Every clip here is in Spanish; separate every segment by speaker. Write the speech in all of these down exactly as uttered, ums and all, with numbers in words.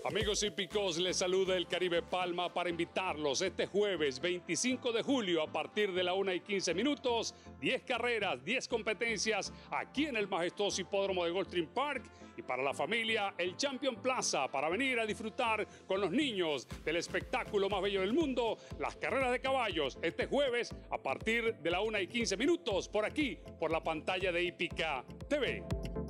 Speaker 1: Amigos hípicos, les saluda el Caribe Palma para invitarlos este jueves veinticinco de julio a partir de la una y quince minutos, diez carreras, diez competencias aquí en el majestuoso hipódromo de Gulfstream Park, y para la familia el Champion Plaza para venir a disfrutar con los niños del espectáculo más bello del mundo, las carreras de caballos, este jueves a partir de la una y quince minutos por aquí, por la pantalla de Hípica T V.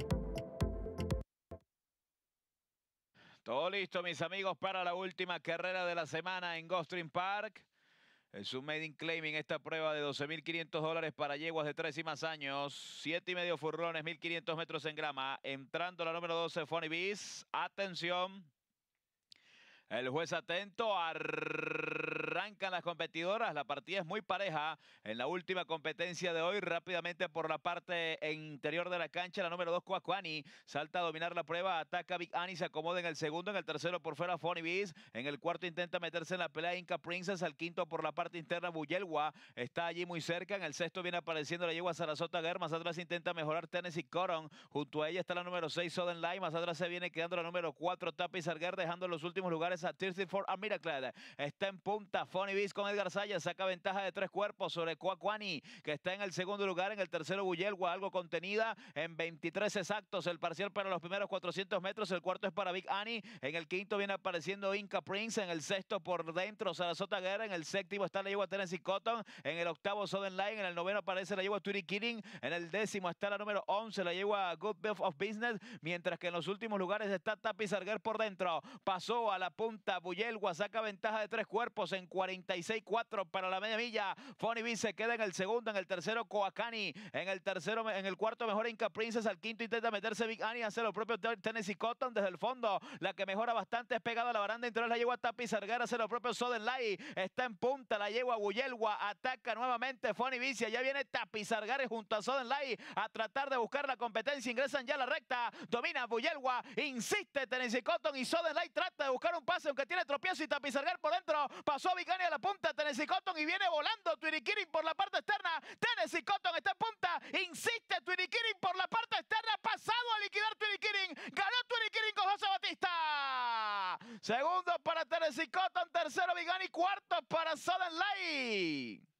Speaker 2: Todo listo, mis amigos, para la última carrera de la semana en Gulfstream Park. Es un maiden claiming esta prueba de doce mil quinientos dólares para yeguas de tres y más años. siete y medio furrones, mil quinientos metros en grama. Entrando la número doce, Funny Beast. Atención. El juez atento, arrancan las competidoras, la partida es muy pareja en la última competencia de hoy. Rápidamente por la parte interior de la cancha, la número dos, Kwakwani, salta a dominar la prueba, ataca Big Annie, se acomoda en el segundo, en el tercero por fuera Funny Beast, en el cuarto intenta meterse en la pelea Inca Princess, al quinto por la parte interna Buyelwa, está allí muy cerca, en el sexto viene apareciendo la yegua Sarasota Girl, más atrás intenta mejorar Tennessee Cotton, junto a ella está la número seis, Southern Light, más atrás se viene quedando la número cuatro, Tapi Sarguer, dejando los últimos lugares a Thirsty for a Miracle. Está en punta Funny Beast con Edgar Sayas, saca ventaja de tres cuerpos sobre Kwakwani, que está en el segundo lugar, en el tercero Buyelwa, algo contenida, en veintitrés exactos el parcial para los primeros cuatrocientos metros, el cuarto es para Big Annie, en el quinto viene apareciendo Inca Prince, en el sexto por dentro Sarasota Guerra, en el séptimo está la yegua Tennessee Cotton, en el octavo Southern Line, en el noveno aparece la yegua Tweety Kidding, en el décimo está la número once, la yegua Good Bit of Business, mientras que en los últimos lugares está Tapi Sarguer por dentro, pasó a la punta Buyelwa, saca ventaja de tres cuerpos en cuarenta y seis cuatro para la media milla. Funny Beast se queda en el segundo, en el tercero Kwakwani, en el tercero, en el cuarto mejora Inca Princess, al quinto intenta meterse Big Annie, hace lo propio Tennessee Cotton desde el fondo. La que mejora bastante es pegada a la baranda interior, la yegua Tapi Sarguer, hace lo propio Southern Light, está en punta la yegua Buyelwa, ataca nuevamente Funny Beast, y allá viene Tapi Sarguer junto a Southern Light a tratar de buscar la competencia, ingresan ya a la recta, domina Buyelwa, insiste Tennessee Cotton y Southern Light trata de buscar un pase aunque tiene tropiezo y Tapi Sarguer por dentro, pasó a Big Annie a la punta, Tennessee Cotton y viene volando Tweety Kidding por la parte externa, Tennessee Cotton está en punta, insiste Tweety Kidding por la parte externa, pasado a liquidar Tweety Kidding, ganó Tweety Kidding con José Batista, segundo para Tennessee Cotton, tercero Big Annie, cuarto para Southern Light.